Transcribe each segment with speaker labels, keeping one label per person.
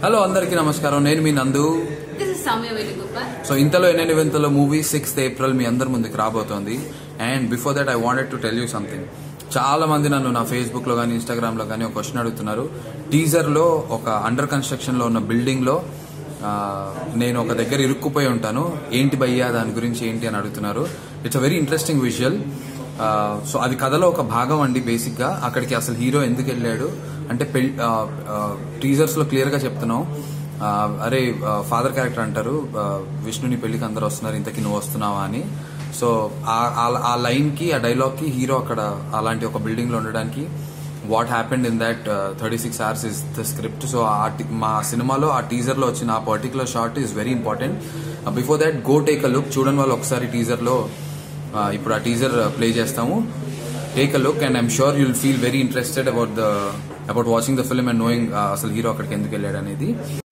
Speaker 1: Hello అందరికీ నమస్కారం. నేను మీ నందు. సో ఇంతలో ఎన్నెన్ని వింతలో మూవీ 6th April మీ అందరి ముందుకు రాబోతోంది. And before that I wanted to tell you something. చాలా మంది నన్ను నా ఫేస్బుక్ లో కానీ ఇన్స్టాగ్రామ్ లో కానీ ఒక క్వశ్చన్ అడుగుతున్నారు. టీజర్ లో ఒక అండర్ కన్స్ట్రక్షన్ లో ఉన్న బిల్డింగ్ లో నేను ఒక దగ్గర ఇరుక్కుపోయి ఉంటాను, ఏంటి భయ్యా దాని గురించి ఏంటి అని అడుగుతున్నారు. It's a very interesting visual. So అది కథలో ఒక భాగం అండి. బేసిక్ గా అక్కడికి అసలు హీరో ఎందుకు వెళ్ళాడు అంటే టీజర్స్ లో క్లియర్ గా చెప్తున్నాం. అరే ఫాదర్ క్యారెక్టర్ అంటారు, విష్ణుని పెళ్లికి అందరు వస్తున్నారు, ఇంతకీ నువ్వు వస్తున్నావా అని. సో ఆ లైన్ కి ఆ డైలాగ్ కి హీరో అక్కడ అలాంటి ఒక బిల్డింగ్ లో ఉండడానికి what happened in that 36 hours is the script. So మా సినిమాలో ఆ టీజర్ లో వచ్చిన ఆ particular shot is very important. Before that go take a look. చూడని వాళ్ళు ఒకసారి టీజర్ లో ఇప్పుడు ఆ టీజర్ ప్లే చేస్తాము. Take a look and I'm sure you'll feel very interested about watching the film and knowing అసలు హీరో అక్కడికి ఎందుకు వెళ్ళాడు అనేది.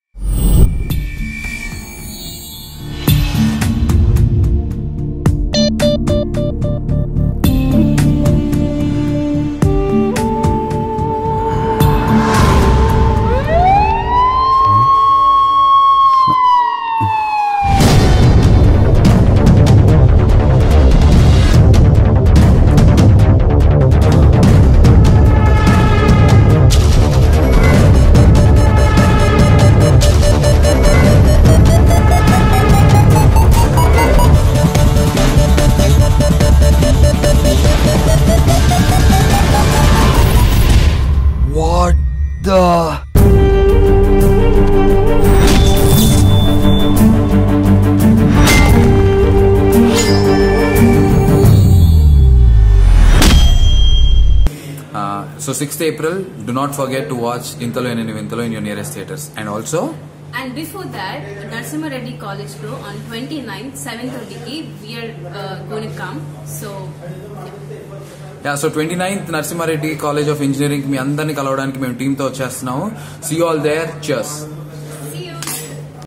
Speaker 1: What the? So 6th April, do not forget to watch Intalo Eneni Vintalo in your nearest theaters. And also?
Speaker 2: And before that, Narasimha Reddy College Pro on 29th, 7:30 we are going to come. So
Speaker 1: so 29th Narasimha Reddy college of engineering మీ అందరినీ కలవడానికి మేము team తో వచ్చేస్తున్నాము. See all there. cheers.